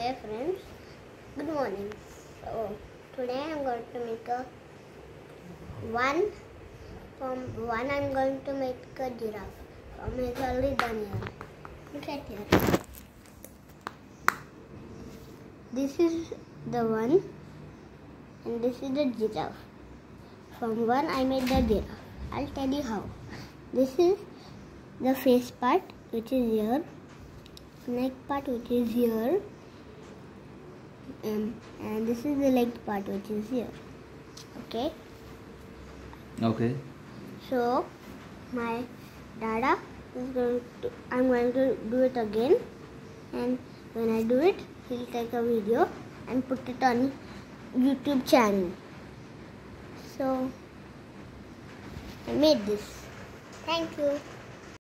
Hey friends, good morning. So today I'm going to make a one. From one I'm going to make a giraffe. It's already done here. Look at here. This is the one and this is the giraffe. From one I made the giraffe. I'll tell you how. This is the face part which is here, neck part which is here, and this is the leg part which is here. Okay. So my dada is going to. I'm going to do it again, and when I do it, he'll take a video and put it on YouTube channel. So I made this. Thank you.